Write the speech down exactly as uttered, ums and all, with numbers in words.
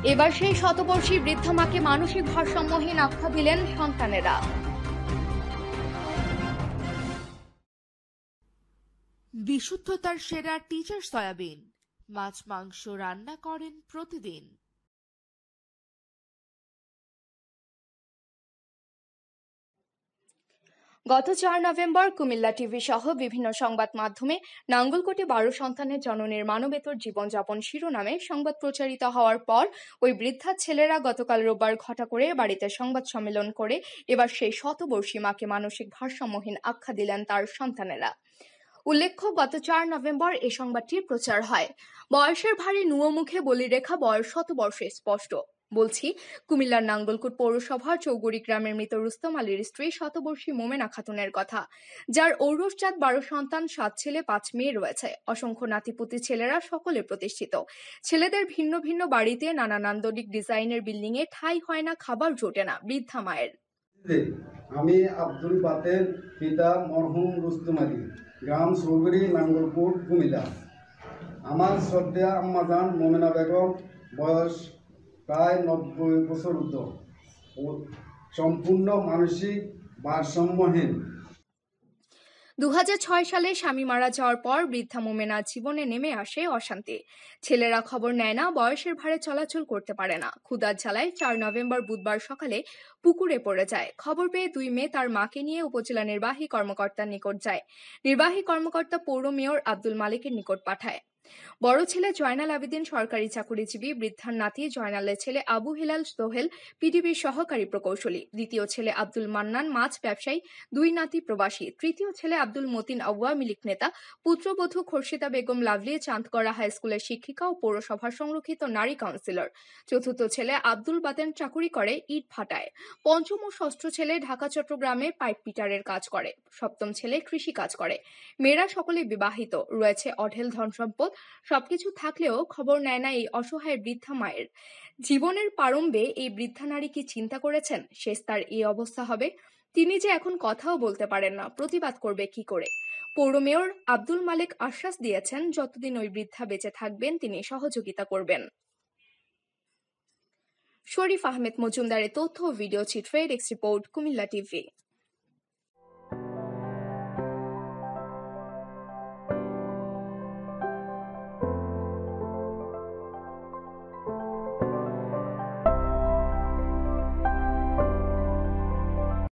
এবার সেই শতবর্ষী বৃদ্ধা মাকে মানসিক ভারসাম্যহীন আখ্যা দিলেন সন্তানেরা। বিশুদ্ধতার সেরা টিচার সয়াবিন, মাছ মাংস রান্না করেন প্রতিদিন। গত চার নভেম্বর কুমিল্লা টিভি সহ বিভিন্ন সংবাদ মাধ্যমে নাঙ্গলকোটে বারো সন্তানের জননীর মানবেতর জীবনযাপন শিরোনামে সংবাদ প্রচারিত হওয়ার পর ওই বৃদ্ধা ছেলেরা গতকাল রোববার ঘটা করে বাড়িতে সংবাদ সম্মেলন করে এবার সেই শতবর্ষী মাকে মানসিক ভারসাম্যহীন আখ্যা দিলেন তার সন্তানেরা। উল্লেখ্য, গত চার নভেম্বর এই সংবাদটি প্রচার হয়। বয়সের ভারে নুয়ো মুখে বলিরেখা বয়স শতবর্ষে স্পষ্ট। বলছি কুমিল্লার নাঙ্গলকোট পৌরসভার চৌগুড়ি গ্রামের মৃত রুস্তম আলীর স্ত্রী শতবর্ষী মোমেনা খাতুনের কথা, যার ঔরসজাত বারো সন্তান, সাত ছেলে পাঁচ মেয়ে রয়েছে। অসংখ্য নাতিপুতি ছেলেরা সকলে প্রতিষ্ঠিত। ছেলেদের ভিন্ন ভিন্ন বাড়িতে নানা নান্দনিক ডিজাইনের বিল্ডিং এ ঠাঁই হয় না, খাবার জোটে না বৃদ্ধা মায়ের। আমি আব্দুল বাতের পিতা মরহুম রুস্তম আলী, গ্রাম চৌগুড়ি, নাঙ্গলকোট, কুমিল্লা। আমার শ্রদ্ধা আম্মাজান মোমেনা বেগম, বয়স প্রায় নব্বই বছর ঊর্ধ্ব, সম্পূর্ণ মানসিক ভারসাম্যহীন। দু হাজার ছয় সালে স্বামী মারা যাওয়ার পর বৃদ্ধা মোমেনার জীবনে নেমে আসে অশান্তি। ছেলেরা খবর নেয় না, বয়সের ভারে চলাচল করতে পারে না। ক্ষুধার জ্বালায় চার নভেম্বর বুধবার সকালে পুকুরে পড়ে যায়। খবর পেয়ে দুই মেয়ে তার মাকে নিয়ে উপজেলা নির্বাহী কর্মকর্তার নিকট যায়। নির্বাহী কর্মকর্তা পৌর মেয়র আব্দুল মালিকের নিকট পাঠায়। বড় ছেলে জয়নাল আবেদিন সরকারি চাকুরিজীবী, বৃদ্ধার নাতি জয়নালের ছেলে আবু হিলাল সোহেল পিডিবির সহকারী প্রকৌশলী, দ্বিতীয় ছেলে আব্দুল মান্নান মাছ ব্যবসায়ী, দুই নাতি প্রবাসী, তৃতীয় ছেলে আব্দুল মতিন আউয়া মিলিক নেতা, পুত্রবধূ খোরশিদা বেগম লাভলি চাঁদগড়া হাই স্কুলের শিক্ষিকা ও পৌরসভার সংরক্ষিত নারী কাউন্সিলর, চতুর্থ ছেলে আব্দুল বাতেন চাকুরি করে ইট ভাটায়, পঞ্চম ও ষষ্ঠ ছেলে ঢাকা চট্টগ্রামে পাইপ পিটারের কাজ করে, সপ্তম ছেলে কৃষি কাজ করে। মেয়েরা সকলে বিবাহিত, রয়েছে অঢেল ধন সম্পদ। সবকিছু থাকলেও খবর নেয় না এই অসহায় বৃদ্ধা মায়ের। জীবনের প্রারম্ভে এই বৃদ্ধা নারী কি চিন্তা করেছেন শেষ তার এই অবস্থা হবে? তিনি যে এখন কথাও বলতে পারেন না, প্রতিবাদ করবে কি করে? পৌর মেয়র আব্দুল মালিক আশ্বাস দিয়েছেন, যতদিন ওই বৃদ্ধা বেঁচে থাকবেন তিনি সহযোগিতা করবেন। শরীফ আহমেদ মজুমদারের তথ্য ও ভিডিও চিত্রে ডেস্ক রিপোর্ট, কুমিল্লা টিভি।